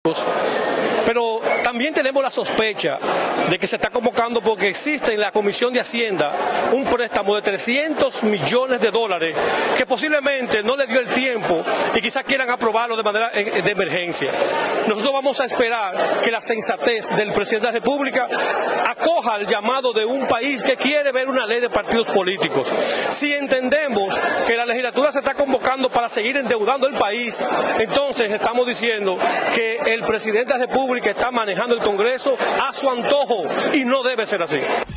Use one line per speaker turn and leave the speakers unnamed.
Pero también tenemos la sospecha de que se está convocando porque existe en la Comisión de Hacienda un préstamo de 300 millones de dólares que posiblemente no le dio el tiempo y quizás quieran aprobarlo de manera de emergencia. Nosotros vamos a esperar que la sensatez del presidente de la República acoja el llamado de un país que quiere ver una ley de partidos políticos. Si entendemos que la legislatura se está convocando para seguir endeudando el país, entonces estamos diciendo que el presidente de la República está manejando el Congreso a su antojo y no debe ser así.